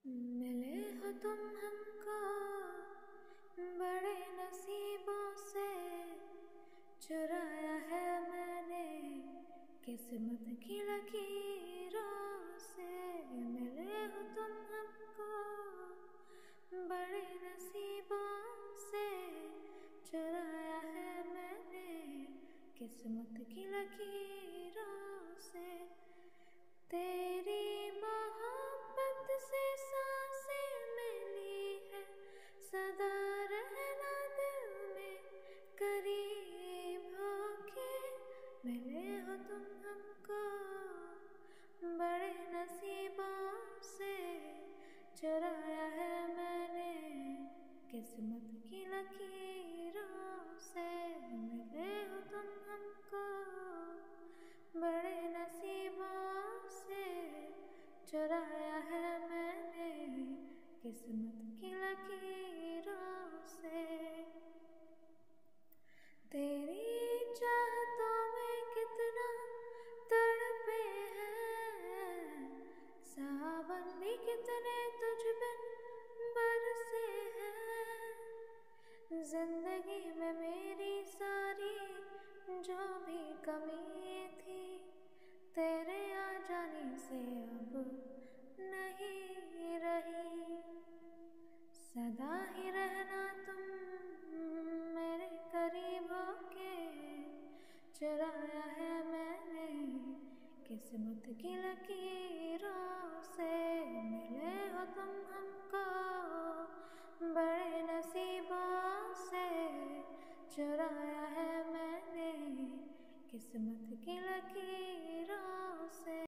मिले हो तुम हमको बड़े नसीबों से, चुराया है मैंने किस्मत की लकीरों से। मिले हो तुम हमको बड़े नसीबों से, चुराया है मैंने किस्मत की लकीरों से। तेरी मोहब्बत से सांसें मिली है, सदा रहना दिल में करीब होके। मिले हो तुम हमको बड़े नसीबों से, चुराया है मैंने किस्मत की लकीरों से। मिले हो तुम हमको बड़े नसीबों से, चुराया है मैंने किस्मत की लकीरों से। तेरी चाहतों में कितना तड़पे हैं, सावन भी कितने तुझ बिन बरसे हैं। जिंदगी में मेरी सारी जो भी कमी थी, तेरे आ जाने से अब नहीं रही। सदा ही रहना तुम मेरे करीब होके, चुराया है मैंने किस्मत की लकीरों से। मिले हो तुम हमको बड़े नसीबों से, चुराया है मैंने किस्मत की लकीरों